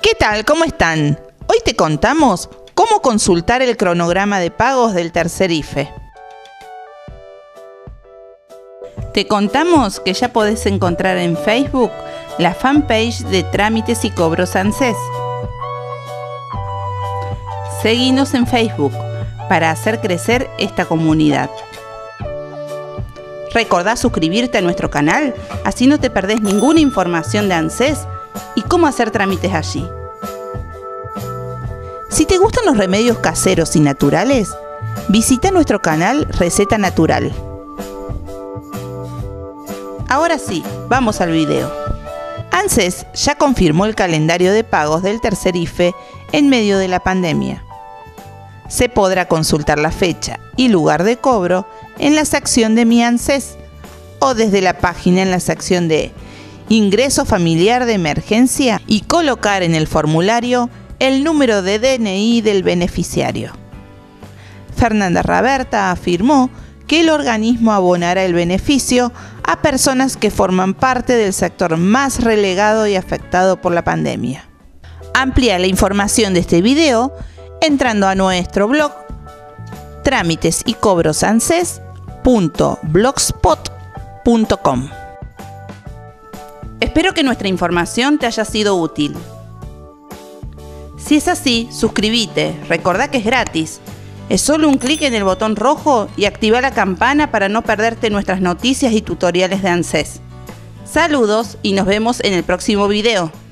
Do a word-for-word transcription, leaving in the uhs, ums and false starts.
¿Qué tal? ¿Cómo están? Hoy te contamos cómo consultar el cronograma de pagos del tercer I F E. Te contamos que ya podés encontrar en Facebook la fanpage de Trámites y Cobros ANSES. Seguinos en Facebook para hacer crecer esta comunidad. Recordá suscribirte a nuestro canal, así no te perdés ninguna información de ANSES y cómo hacer trámites allí. Si te gustan los remedios caseros y naturales, visita nuestro canal Receta Natural. Ahora sí, vamos al video. ANSES ya confirmó el calendario de pagos del tercer I F E en medio de la pandemia. Se podrá consultar la fecha y lugar de cobro en la sección de Mi ANSES o desde la página en la sección de Ingreso Familiar de Emergencia y colocar en el formulario el número de D N I del beneficiario. Fernanda Raberta afirmó que el organismo abonará el beneficio a personas que forman parte del sector más relegado y afectado por la pandemia. Amplía la información de este video entrando a nuestro blog trámites y cobros anses punto blogspot punto com. Espero que nuestra información te haya sido útil. Si es así, suscríbete, recordá que es gratis. Es solo un clic en el botón rojo y activa la campana para no perderte nuestras noticias y tutoriales de ANSES. Saludos y nos vemos en el próximo video.